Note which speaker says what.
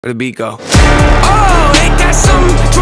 Speaker 1: Where the beat go? Oh, ain't that something?